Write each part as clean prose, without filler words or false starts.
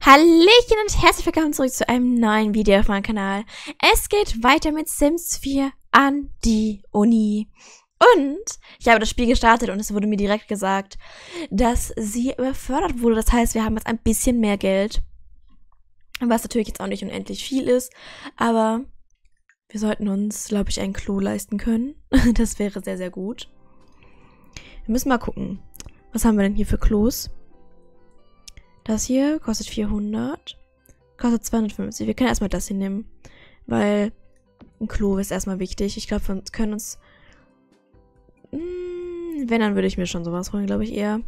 Hallöchen und herzlich willkommen zurück zu einem neuen Video auf meinem Kanal. Es geht weiter mit Sims 4 an die Uni. Und ich habe das Spiel gestartet und es wurde mir direkt gesagt, dass sie befördert wurde. Das heißt, wir haben jetzt ein bisschen mehr Geld. Was natürlich jetzt auch nicht unendlich viel ist. Aber wir sollten uns, glaube ich, ein Klo leisten können. Das wäre sehr, sehr gut. Wir müssen mal gucken. Was haben wir denn hier für Klos? Das hier kostet 400. Kostet 250. Wir können erstmal das hier nehmen. Weil ein Klo ist erstmal wichtig. Ich glaube, wir können uns... wenn, dann würde ich mir schon sowas holen, glaube ich eher.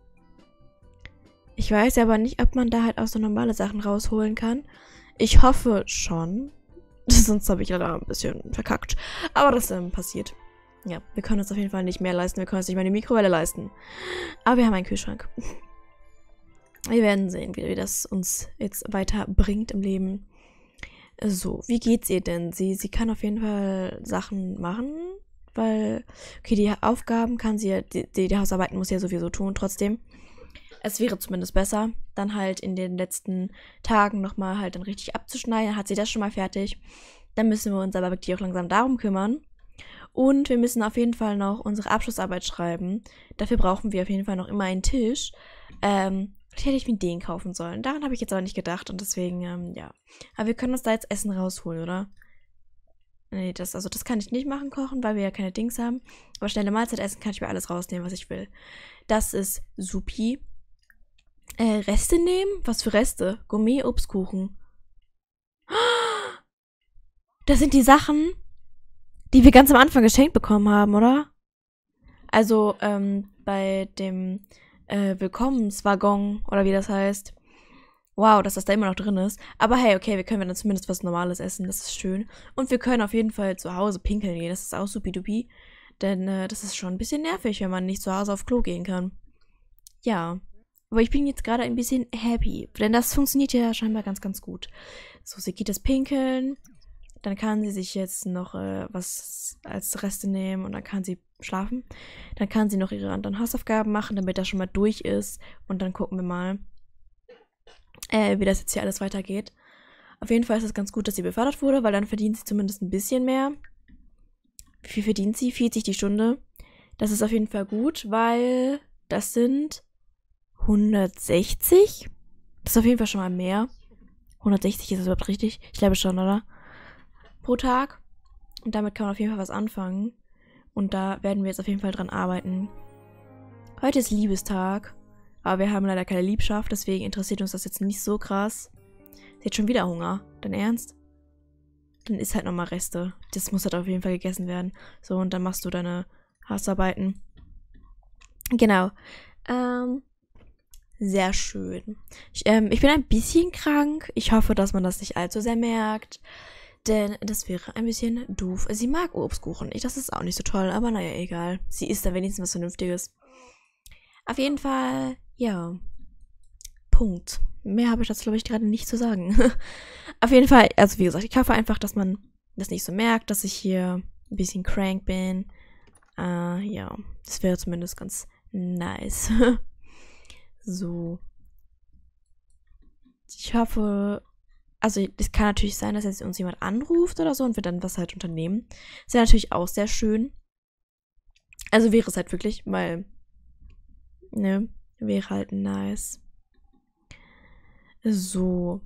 Ich weiß aber nicht, ob man da halt auch so normale Sachen rausholen kann. Ich hoffe schon. Sonst habe ich leider ein bisschen verkackt. Aber das passiert. Ja, wir können uns auf jeden Fall nicht mehr leisten. Wir können uns nicht mal eine Mikrowelle leisten. Aber wir haben einen Kühlschrank. Wir werden sehen, wie das uns jetzt weiterbringt im Leben. So, wie geht's ihr denn? Sie kann auf jeden Fall Sachen machen, weil, okay, die Aufgaben kann sie ja, die Hausarbeiten muss sie ja sowieso tun, trotzdem. Es wäre zumindest besser, dann halt in den letzten Tagen nochmal halt dann richtig abzuschneiden. Hat sie das schon mal fertig. Dann müssen wir uns aber wirklich auch langsam darum kümmern. Und wir müssen auf jeden Fall noch unsere Abschlussarbeit schreiben. Dafür brauchen wir auf jeden Fall noch immer einen Tisch. Vielleicht hätte ich mir den kaufen sollen. Daran habe ich jetzt aber nicht gedacht und deswegen, ja. Aber wir können uns da jetzt Essen rausholen, oder? Nee, das kann ich nicht machen, kochen, weil wir ja keine Dings haben. Aber schnelle Mahlzeit essen kann ich mir alles rausnehmen, was ich will. Das ist supi. Reste nehmen? Was für Reste? Gourmet-Obstkuchen. Das sind die Sachen, die wir ganz am Anfang geschenkt bekommen haben, oder? Also, bei dem Willkommenswaggon, oder wie das heißt. Wow, dass das da immer noch drin ist. Aber hey, okay, wir können dann zumindest was Normales essen, das ist schön. Und wir können auf jeden Fall zu Hause pinkeln gehen, das ist auch supi-dupi. Denn das ist schon ein bisschen nervig, wenn man nicht zu Hause auf Klo gehen kann. Ja, aber ich bin jetzt gerade ein bisschen happy, denn das funktioniert ja scheinbar ganz, ganz gut. So, sie geht das Pinkeln, dann kann sie sich jetzt noch was als Reste nehmen und dann kann sie schlafen. Dann kann sie noch ihre anderen Hausaufgaben machen, damit das schon mal durch ist. Und dann gucken wir mal, wie das jetzt hier alles weitergeht. Auf jeden Fall ist es ganz gut, dass sie befördert wurde, weil dann verdient sie zumindest ein bisschen mehr. Wie viel verdient sie? 40 die Stunde. Das ist auf jeden Fall gut, weil das sind 160. Das ist auf jeden Fall schon mal mehr. 160 ist das überhaupt richtig? Ich glaube schon, oder? Pro Tag. Und damit kann man auf jeden Fall was anfangen. Und da werden wir jetzt auf jeden Fall dran arbeiten. Heute ist Liebestag. Aber wir haben leider keine Liebschaft, deswegen interessiert uns das jetzt nicht so krass. Sie hat schon wieder Hunger. Dein Ernst? Dann isst halt nochmal Reste. Das muss halt auf jeden Fall gegessen werden. So, und dann machst du deine Hausarbeiten. Genau. Sehr schön. Ich bin ein bisschen krank. Ich hoffe, dass man das nicht allzu sehr merkt. Denn das wäre ein bisschen doof. Sie mag Obstkuchen. Das ist auch nicht so toll, aber naja, egal. Sie isst da wenigstens was Vernünftiges. Auf jeden Fall, ja. Punkt. Mehr habe ich dazu, glaube ich, gerade nicht zu sagen. Auf jeden Fall, also wie gesagt, ich hoffe einfach, dass man das nicht so merkt, dass ich hier ein bisschen crank bin. Ja, das wäre zumindest ganz nice. So. Ich hoffe... Also, es kann natürlich sein, dass jetzt uns jemand anruft oder so und wir dann was halt unternehmen. Das wäre natürlich auch sehr schön. Also wäre es halt wirklich, weil, ne, wäre halt nice. So.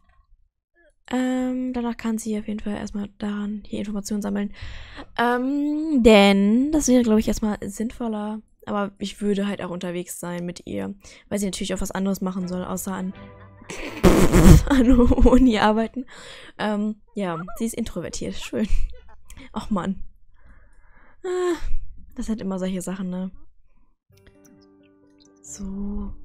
Danach kann sie auf jeden Fall erstmal daran hier Informationen sammeln. Denn das wäre, glaube ich, erstmal sinnvoller. Aber ich würde halt auch unterwegs sein mit ihr, weil sie natürlich auch was anderes machen soll, außer an Uni arbeiten. Ja, sie ist introvertiert. Schön. Ach Mann. Das sind immer solche Sachen, ne? So.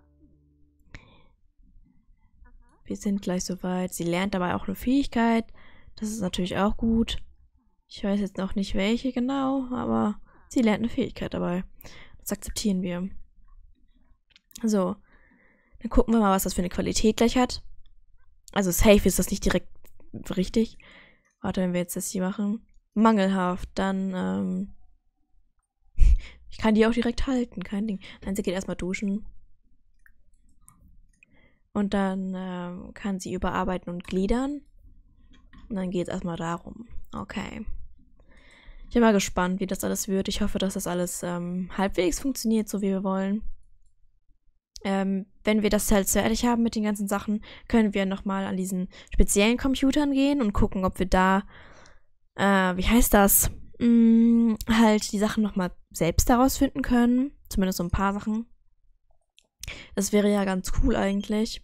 Wir sind gleich soweit. Sie lernt dabei auch eine Fähigkeit. Das ist natürlich auch gut. Ich weiß jetzt noch nicht welche genau, aber sie lernt eine Fähigkeit dabei. Das akzeptieren wir. So. Dann gucken wir mal, was das für eine Qualität gleich hat. Also safe ist das nicht direkt richtig. Warte, wenn wir jetzt das hier machen. Mangelhaft, dann, ich kann die auch direkt halten, kein Ding. Nein, sie geht erstmal duschen. Und dann kann sie überarbeiten und gliedern. Und dann geht es erstmal darum. Okay. Ich bin mal gespannt, wie das alles wird. Ich hoffe, dass das alles halbwegs funktioniert, so wie wir wollen. Wenn wir das halt fertig haben mit den ganzen Sachen, können wir nochmal an diesen speziellen Computern gehen und gucken, ob wir da, wie heißt das, halt die Sachen nochmal selbst herausfinden können. Zumindest so ein paar Sachen. Das wäre ja ganz cool eigentlich.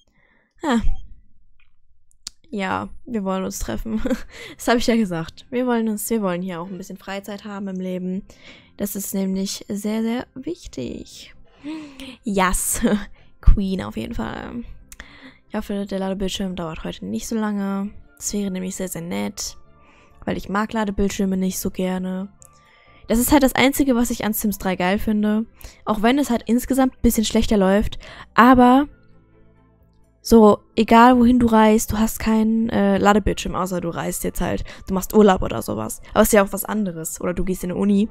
Ja, wir wollen uns treffen. Das habe ich ja gesagt. Wir wollen hier auch ein bisschen Freizeit haben im Leben. Das ist nämlich sehr, sehr wichtig. Yes. Queen auf jeden Fall. Ich hoffe, der Ladebildschirm dauert heute nicht so lange. Das wäre nämlich sehr, sehr nett. Weil ich mag Ladebildschirme nicht so gerne. Das ist halt das Einzige, was ich an Sims 3 geil finde. Auch wenn es halt insgesamt ein bisschen schlechter läuft. Aber so, egal wohin du reist, du hast keinen Ladebildschirm, außer du reist jetzt halt. Du machst Urlaub oder sowas. Aber es ist ja auch was anderes. Oder du gehst in die Uni.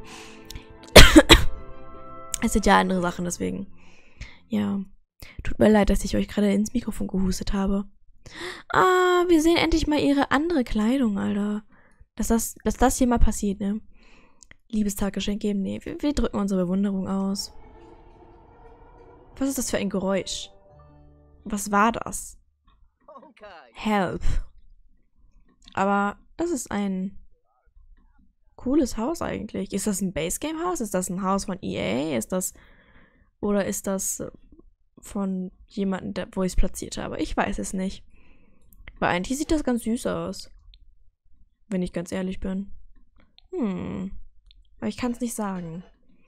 Es sind ja andere Sachen, deswegen. Ja. Tut mir leid, dass ich euch gerade ins Mikrofon gehustet habe. Ah, wir sehen endlich mal ihre andere Kleidung, Alter. Dass das hier mal passiert, ne? Liebestaggeschenk geben? Nee, wir drücken unsere Bewunderung aus. Was ist das für ein Geräusch? Was war das? Help. Aber das ist ein cooles Haus eigentlich. Ist das ein Basegame-Haus? Ist das ein Haus von EA? Oder ist das von jemandem, wo ich es platziert habe? Ich weiß es nicht. Weil eigentlich sieht das ganz süß aus. Wenn ich ganz ehrlich bin. Aber ich kann es nicht sagen.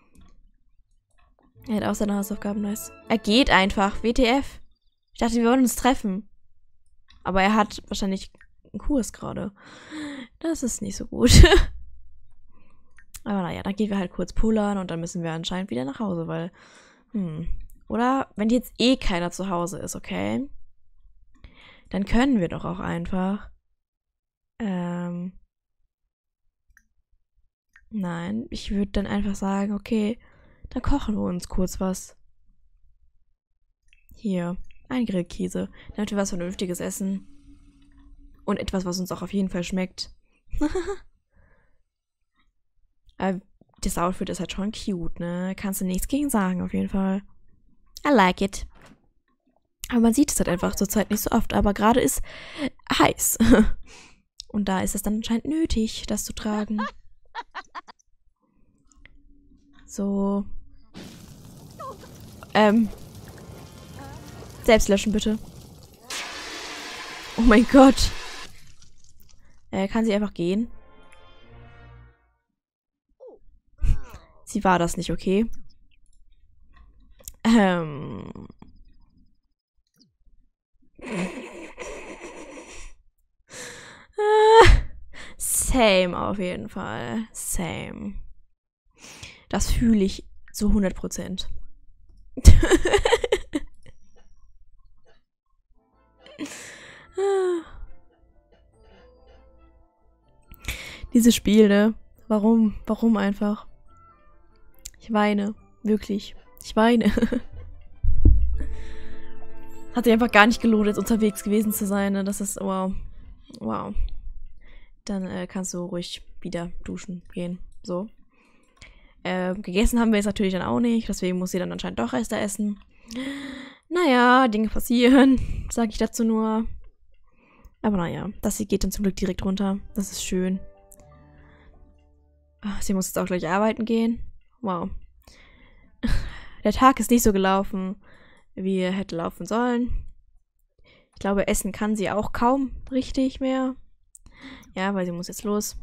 Er hat auch seine Hausaufgaben nice. Er geht einfach. WTF. Ich dachte, wir wollen uns treffen. Aber er hat wahrscheinlich einen Kurs gerade. Das ist nicht so gut. Aber naja, dann gehen wir halt kurz pullern und dann müssen wir anscheinend wieder nach Hause, weil, oder wenn jetzt eh keiner zu Hause ist, okay? Dann können wir doch auch einfach, nein, ich würde dann einfach sagen, okay, dann kochen wir uns kurz was. Hier, ein Grillkäse, damit wir was Vernünftiges essen. Und etwas, was uns auch auf jeden Fall schmeckt. Das Outfit ist halt schon cute, ne? Kannst du nichts gegen sagen, auf jeden Fall. I like it. Aber man sieht es halt einfach zurzeit nicht so oft. Aber gerade ist heiß. Und da ist es dann anscheinend nötig, das zu tragen. So. Selbst löschen, bitte. Oh mein Gott. Kann sie einfach gehen? Sie war das nicht, okay? Same auf jeden Fall. Same. Das fühle ich zu 100%. Dieses Spiel, ne? Warum? Warum einfach? Ich weine. Wirklich. Ich weine. Hat sich einfach gar nicht gelohnt, jetzt unterwegs gewesen zu sein, ne? Das ist, wow. Wow. Dann kannst du ruhig wieder duschen gehen. So. Gegessen haben wir jetzt natürlich dann auch nicht, deswegen muss sie dann anscheinend doch Reste essen. Naja, Dinge passieren, sage ich dazu nur. Aber naja, das hier geht dann zum Glück direkt runter. Das ist schön. Ach, sie muss jetzt auch gleich arbeiten gehen. Wow. Der Tag ist nicht so gelaufen, wie er hätte laufen sollen. Ich glaube, essen kann sie auch kaum richtig mehr. Ja, weil sie muss jetzt los.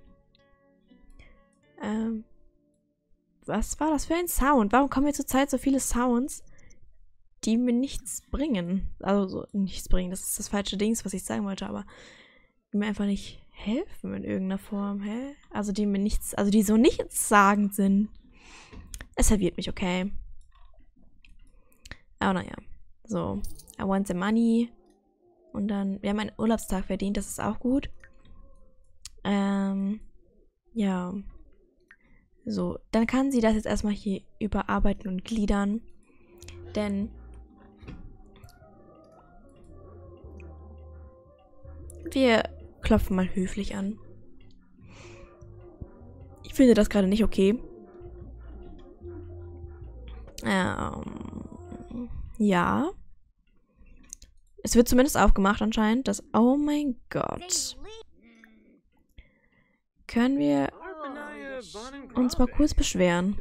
Was war das für ein Sound? Warum kommen mir zurzeit so viele Sounds, die mir nichts bringen? Also, so, nichts bringen, das ist das falsche Ding, was ich sagen wollte, aber die mir einfach nicht helfen in irgendeiner Form, hä? Also, die mir nichts, also die so nichtssagend sind. Es verwirrt mich, okay? Aber naja. So, I want the money. Und dann, wir haben einen Urlaubstag verdient, das ist auch gut. Ja. So, dann kann sie das jetzt erstmal hier überarbeiten und gliedern. Denn Wir klopfen mal höflich an. Ich finde das gerade nicht okay. Ja. Es wird zumindest aufgemacht anscheinend. Das. Oh mein Gott. Können wir uns mal kurz beschweren?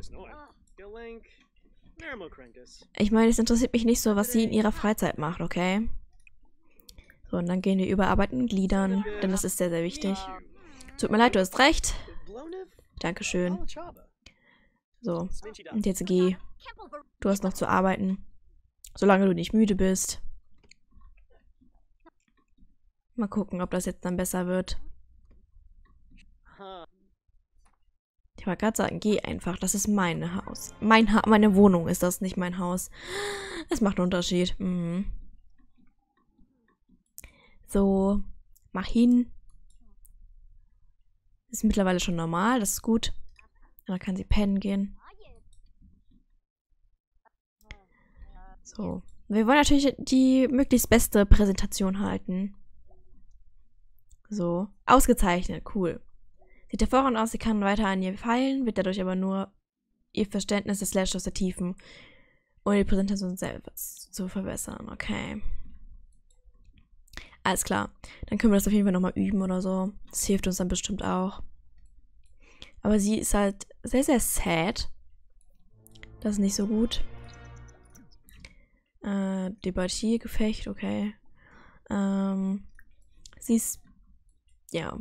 Ich meine, es interessiert mich nicht so, was sie in ihrer Freizeit macht, okay? So, und dann gehen wir über Arbeiten und Gliedern, denn das ist sehr, sehr wichtig. Tut mir leid, du hast recht. Dankeschön. So, und jetzt geh. Du hast noch zu arbeiten. Solange du nicht müde bist. Mal gucken, ob das jetzt dann besser wird. Ich wollte gerade sagen, geh einfach. Das ist mein Haus. Meine Wohnung ist das, nicht mein Haus. Es macht einen Unterschied. Mhm. So, mach hin. Ist mittlerweile schon normal, das ist gut. Dann kann sie pennen gehen. So. Wir wollen natürlich die möglichst beste Präsentation halten. So. Ausgezeichnet, cool. Sieht hervorragend aus, sie kann weiter an ihr feilen, wird dadurch aber nur ihr Verständnis des Slashes vertiefen und die Präsentation selbst zu verbessern. Okay. Alles klar. Dann können wir das auf jeden Fall nochmal üben oder so. Das hilft uns dann bestimmt auch. Aber sie ist halt sehr, sehr sad. Das ist nicht so gut. Debattiergefecht, okay. Sie ist... Ja.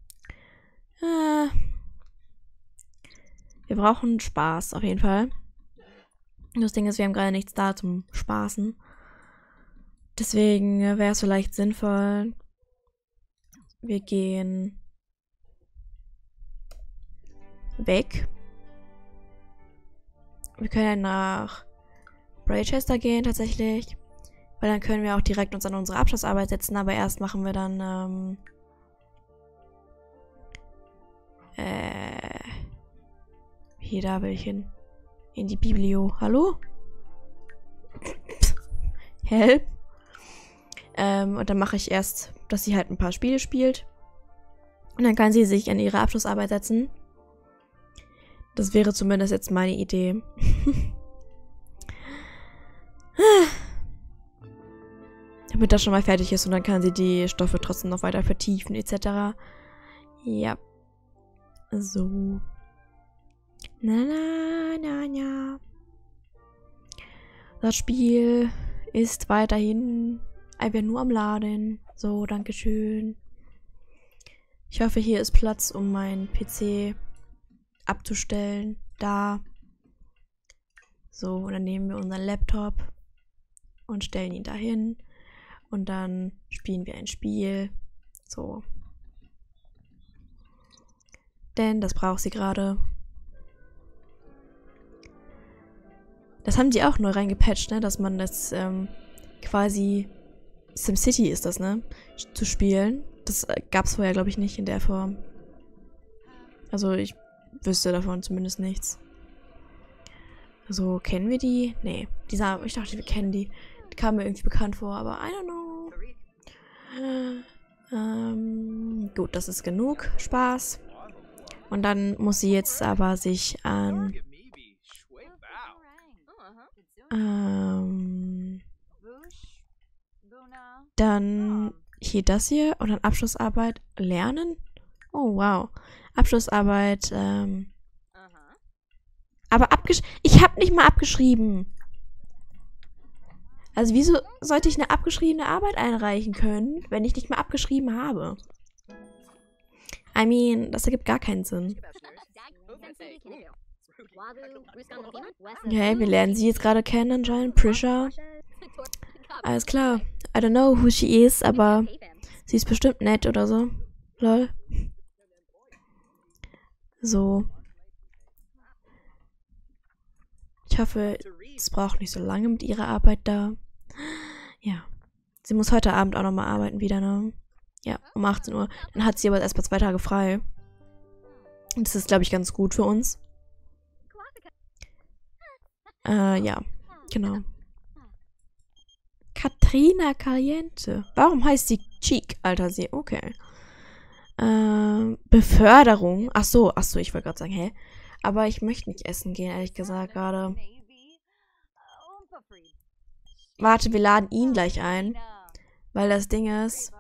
Wir brauchen Spaß, auf jeden Fall. Das Ding ist, wir haben gerade nichts da zum Spaßen. Deswegen wäre es vielleicht sinnvoll, wir gehen weg. Wir können ja nach Braychester gehen, tatsächlich. Weil dann können wir auch direkt uns an unsere Abschlussarbeit setzen, aber erst machen wir dann, hier, da will ich hin. In die Biblio. Hallo? Help? Und dann mache ich erst, dass sie halt ein paar Spiele spielt. Und dann kann sie sich an ihre Abschlussarbeit setzen. Das wäre zumindest jetzt meine Idee. Damit das schon mal fertig ist und dann kann sie die Stoffe trotzdem noch weiter vertiefen, etc. Ja. So. Na. Das Spiel ist weiterhin einfach nur am Laden. So, dankeschön. Ich hoffe, hier ist Platz, um meinen PC abzustellen. Da. So, und dann nehmen wir unseren Laptop und stellen ihn dahin. Und dann spielen wir ein Spiel. So. Denn das braucht sie gerade. Das haben die auch neu reingepatcht, ne? Dass man das quasi SimCity ist das, ne? Zu spielen. Das gab's vorher, glaube ich, nicht in der Form. Also ich wüsste davon zumindest nichts. Also, kennen wir die? Nee. Ich dachte, wir kennen die. Die kamen mir irgendwie bekannt vor, aber I don't know. Gut, das ist genug Spaß. Und dann muss sie jetzt aber sich an... dann hier das hier und dann Abschlussarbeit lernen. Oh, wow. Abschlussarbeit, aber ich habe nicht mal abgeschrieben. Also wieso sollte ich eine abgeschriebene Arbeit einreichen können, wenn ich nicht mal abgeschrieben habe? I mean, das ergibt gar keinen Sinn. Okay, wir lernen sie jetzt gerade kennen anscheinend. Prisha. Alles klar. I don't know who she is, aber sie ist bestimmt nett oder so. Lol. So. Ich hoffe, es braucht nicht so lange mit ihrer Arbeit da. Ja. Sie muss heute Abend auch nochmal arbeiten wieder, ne? Ja, um 18 Uhr. Dann hat sie aber erst mal 2 Tage frei. Und das ist, glaube ich, ganz gut für uns. Ja, genau. Katrina Caliente. Warum heißt sie Cheek, Alter? Sie, okay. Beförderung. Ach so, ich wollte gerade sagen, hä? Aber ich möchte nicht essen gehen, ehrlich gesagt, gerade. Warte, wir laden ihn gleich ein. Weil das Ding ist,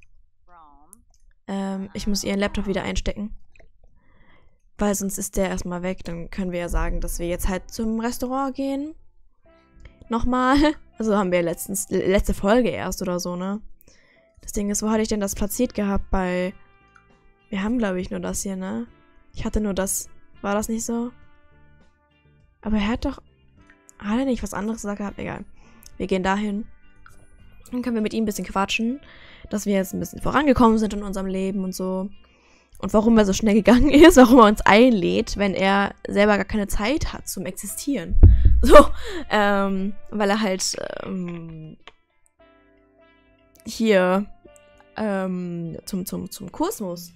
ich muss ihren Laptop wieder einstecken. Weil sonst ist der erstmal weg. Dann können wir ja sagen, dass wir jetzt halt zum Restaurant gehen. Nochmal. Also haben wir letzte Folge erst oder so, ne? Das Ding ist, wo hatte ich denn das platziert gehabt? Wir haben, glaube ich, nur das hier, ne? Ich hatte nur das. War das nicht so? Aber er hat doch... Hat er nicht was anderes gesagt gehabt? Egal. Wir gehen dahin. Dann können wir mit ihm ein bisschen quatschen. Dass wir jetzt ein bisschen vorangekommen sind in unserem Leben und so. Und warum er so schnell gegangen ist. Warum er uns einlädt, wenn er selber gar keine Zeit hat zum Existieren. So. Weil er halt... hier... zum Kurs muss.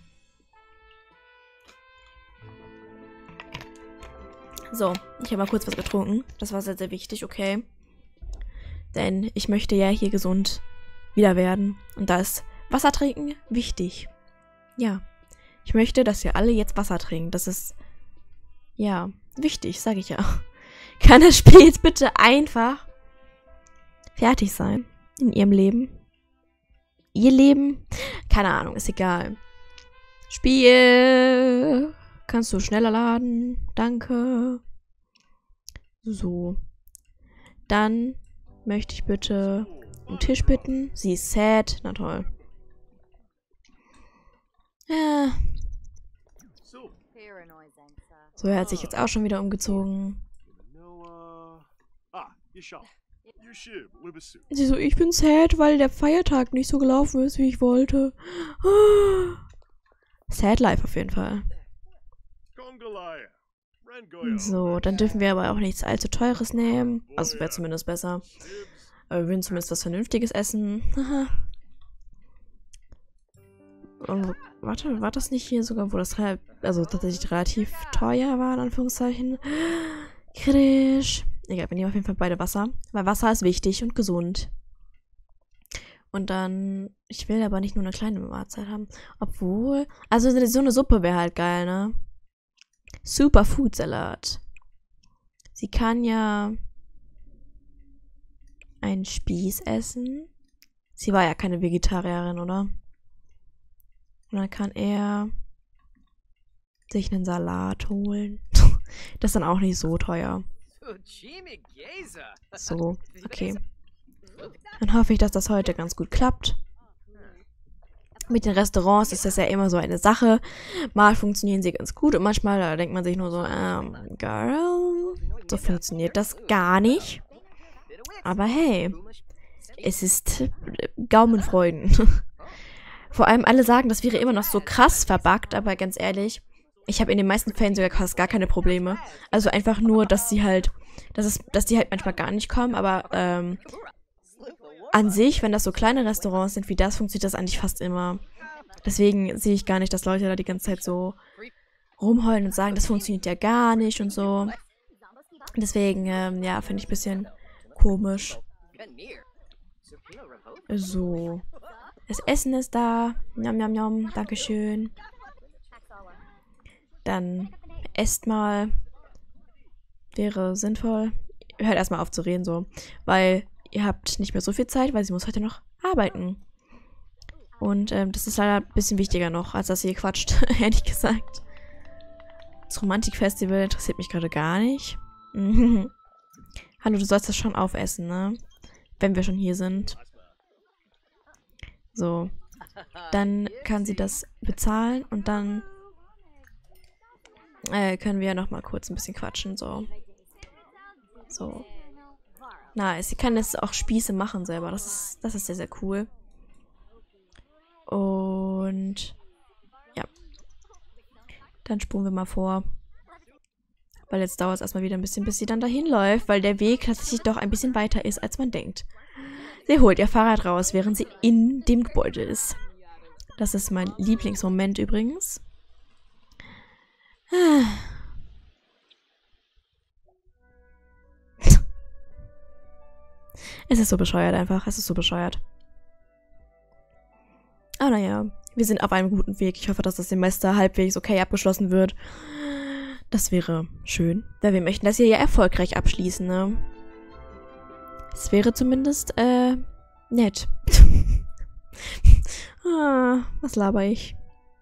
So, ich habe mal kurz was getrunken. Das war sehr, sehr wichtig, okay. Denn ich möchte ja hier gesund wieder werden. Und da ist Wasser trinken wichtig. Ja. Ich möchte, dass ihr alle jetzt Wasser trinken. Das ist, ja, wichtig, sage ich ja. Kann das Spiel jetzt bitte einfach fertig sein in ihrem Leben? Ihr Leben? Keine Ahnung, ist egal. Spiel. Kannst du schneller laden? Danke. So. Dann möchte ich bitte um Tisch bitten. Sie ist sad. Na toll. Ja. So, er hat sich jetzt auch schon wieder umgezogen. Sie so, ich bin sad, weil der Feiertag nicht so gelaufen ist, wie ich wollte. Sad life auf jeden Fall. So, dann dürfen wir aber auch nichts allzu Teures nehmen. Also wäre zumindest besser. Aber wir würden zumindest was Vernünftiges essen. Und, warte, war das nicht hier sogar, wo das also tatsächlich relativ teuer war, in Anführungszeichen? Kritisch. Egal, wir nehmen auf jeden Fall beide Wasser. Weil Wasser ist wichtig und gesund. Und dann, ich will aber nicht nur eine kleine Mahlzeit haben. Obwohl, also so eine Suppe wäre halt geil, ne? Superfood-Salat. Sie kann ja einen Spieß essen. Sie war ja keine Vegetarierin, oder? Und dann kann er sich einen Salat holen. Das ist dann auch nicht so teuer. So, okay. Dann hoffe ich, dass das heute ganz gut klappt. Mit den Restaurants ist das ja immer so eine Sache. Mal funktionieren sie ganz gut und manchmal da denkt man sich nur so, Girl, so funktioniert das gar nicht. Aber hey, es ist Gaumenfreuden. Vor allem alle sagen, das wäre immer noch so krass verbuggt, aber ganz ehrlich, ich habe in den meisten Fällen sogar fast gar keine Probleme. Also einfach nur, dass sie halt, dass die halt manchmal gar nicht kommen, aber an sich, wenn das so kleine Restaurants sind wie das, funktioniert das eigentlich fast immer. Deswegen sehe ich gar nicht, dass Leute da die ganze Zeit so rumheulen und sagen, das funktioniert ja gar nicht und so. Deswegen, ja, finde ich ein bisschen komisch. So. Das Essen ist da. Njam, njam, njam. Dankeschön. Dann esst mal. Wäre sinnvoll. Hört erstmal auf zu reden, so. Weil ihr habt nicht mehr so viel Zeit, weil sie muss heute noch arbeiten. Und das ist leider ein bisschen wichtiger noch, als dass ihr quatscht, ehrlich gesagt. Das Romantikfestival interessiert mich gerade gar nicht. Hallo, du sollst das schon aufessen, ne? Wenn wir schon hier sind. So. Dann kann sie das bezahlen und dann können wir ja noch mal kurz ein bisschen quatschen, so. So. Nice. Sie kann jetzt auch Spieße machen selber. Das ist sehr, sehr cool. Und ja. Dann spulen wir mal vor. Weil jetzt dauert es erstmal wieder ein bisschen, bis sie dann dahin läuft, weil der Weg tatsächlich doch ein bisschen weiter ist, als man denkt. Sie holt ihr Fahrrad raus, während sie in dem Gebäude ist. Das ist mein Lieblingsmoment übrigens. Es ist so bescheuert einfach. Es ist so bescheuert. Aber naja, wir sind auf einem guten Weg. Ich hoffe, dass das Semester halbwegs okay abgeschlossen wird. Das wäre schön. Weil wir möchten das hier ja erfolgreich abschließen, ne? Es wäre zumindest, nett. Was laber ich?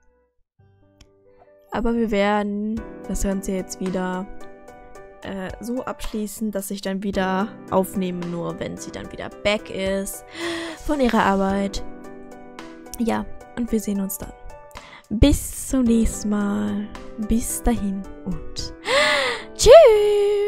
Aber wir werden das Ganze jetzt wieder so abschließen, dass ich dann wieder aufnehme, nur wenn sie dann wieder back ist von ihrer Arbeit. Ja, und wir sehen uns dann. Bis zum nächsten Mal. Bis dahin und tschüss!